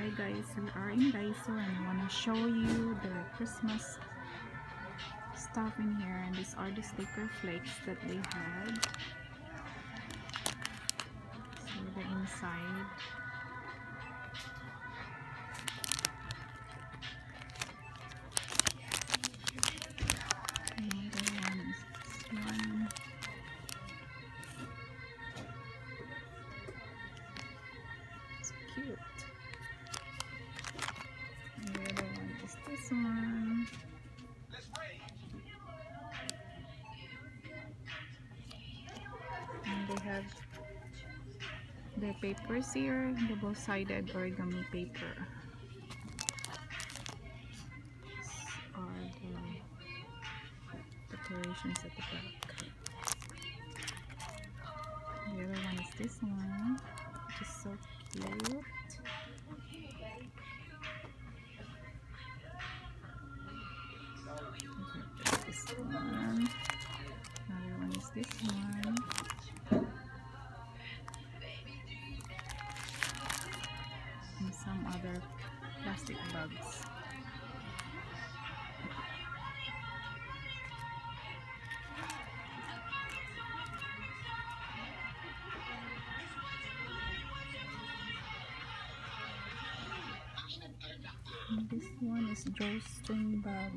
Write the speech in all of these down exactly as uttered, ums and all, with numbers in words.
Hi guys, we are in Daiso and I want to show you the Christmas stuff in here, and these are the sticker flakes that they had. So the inside. Another one is this one. It's cute. And the other one is this one. And they have the papers here, double-sided origami paper. These are the decorations at the back. The other one is this one, which is so cute. This one. Another one is this one. And some other plastic bags. And this one is drawstring bag.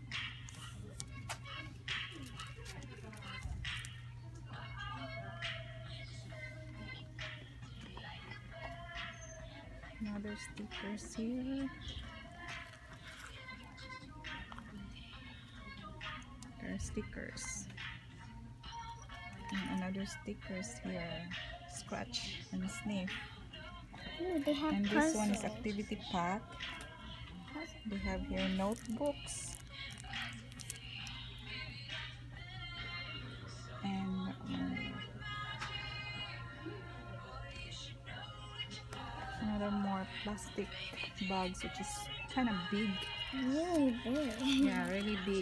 Another stickers here. There are stickers. And another stickers here. Scratch and sniff. Ooh, they have And this puzzles. one is activity pack. They have here notebooks. And um, another more plastic bags, which is kind of big. Really big. Yeah, really big.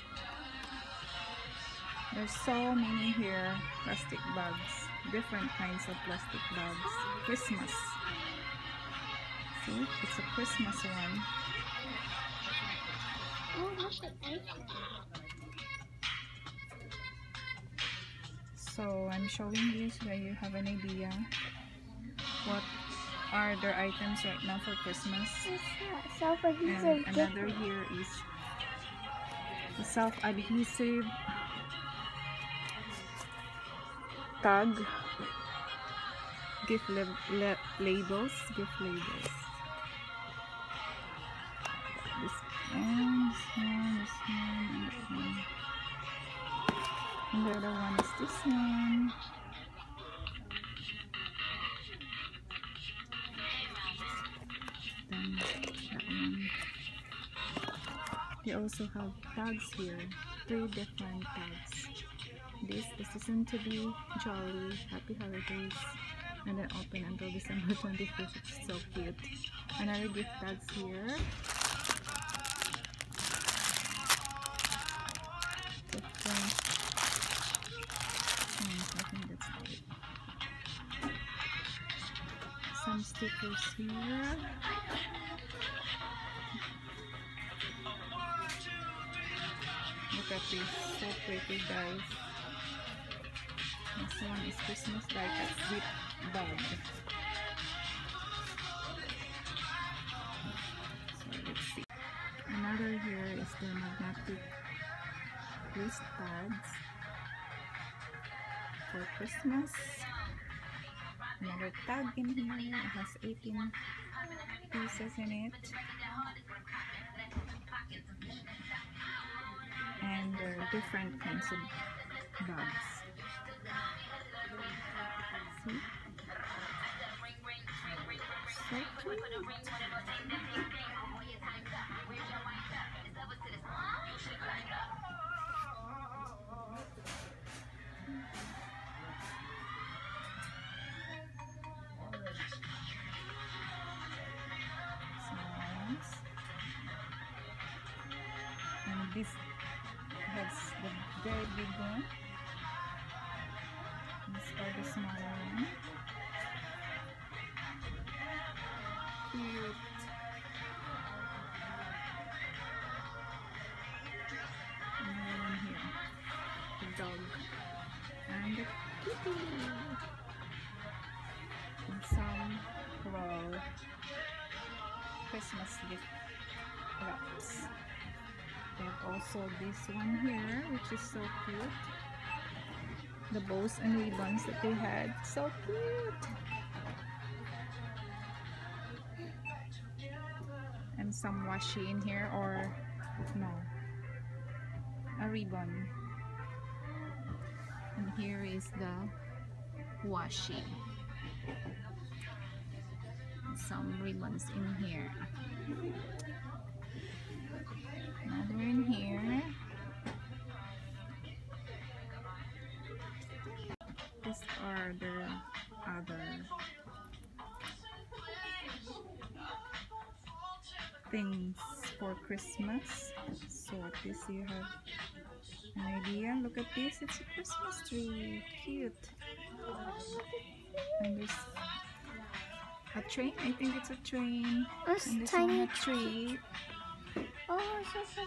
There's so many here plastic bags, different kinds of plastic bags. Christmas. See, it's a Christmas one. Oh, look at that. So I'm showing you so that you have an idea what are their items right now for Christmas. Self-adhesive. And another here is the self-adhesive tag, gift lab la labels, gift labels. This one, this one, this one, and that one. And the other one is this one. Then that one. They also have tags here, three different tags. This, the season to be jolly, happy holidays, and then open until December twenty-fifth. It's so cute. Another gift tags here. Different. Hmm, I think that's it. Some stickers here. Look at this, so pretty guys. This one is Christmas like a zip bag. So let's see. Another here is the magnetic wrist pads for Christmas. Another tag in here. It has eighteen pieces in it. And there are different kinds of bags. See? So cute. And this has the very big one. These are the smaller one. cute. Another one here. The dog and the kitty. And some roll Christmas gift wraps. They have also this one here, which is so cute. The bows and ribbons that they had, so cute. And some washi in here, or no, a ribbon. And here is the washi. And some ribbons in here. Another in here. These are the other things for Christmas. So at least you have an idea. Look at this, it's a Christmas tree. Cute. And there's a train. I think it's a train. A And there's tiny one tree. Oh, so so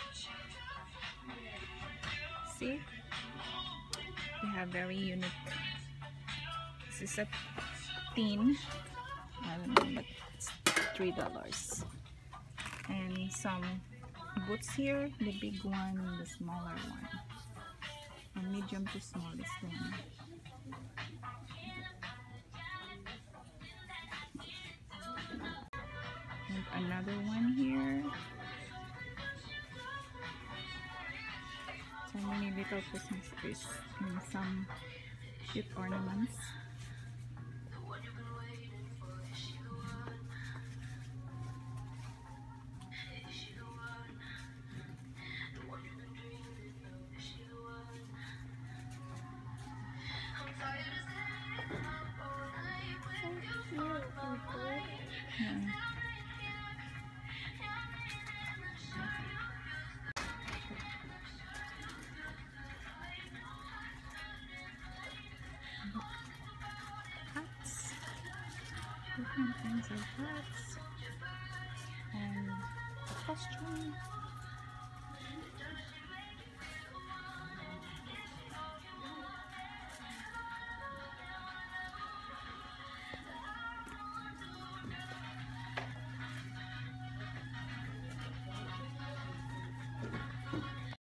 See? They have very unique. This is a tin. I don't know, but it's three dollars. And some boots here, the big one and the smaller one. From medium to smallest one. And another one here. So many little Christmas trees and some cute ornaments. Yeah. Hats. Different kinds of hats. And a costume.